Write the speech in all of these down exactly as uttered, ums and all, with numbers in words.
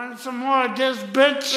Want some more of this, bitch?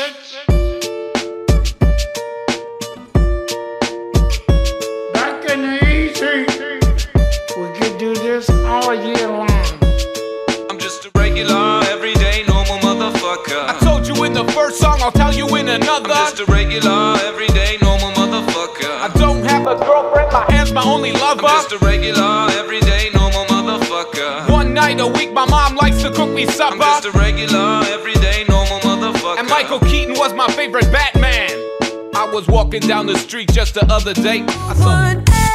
Back in the easy, we could do this all year long. I'm just a regular, everyday, normal motherfucker. I told you in the first song, I'll tell you in another. I'm just a regular, everyday, normal motherfucker. I don't have a girlfriend, my hand's my only lover. I'm just a regular, everyday, normal motherfucker. One night a week, my mom likes to cook me supper. I'm just a regular, everyday, normal motherfucker. And Michael Keaton was my favorite Batman. I was walking down the street just the other day. I saw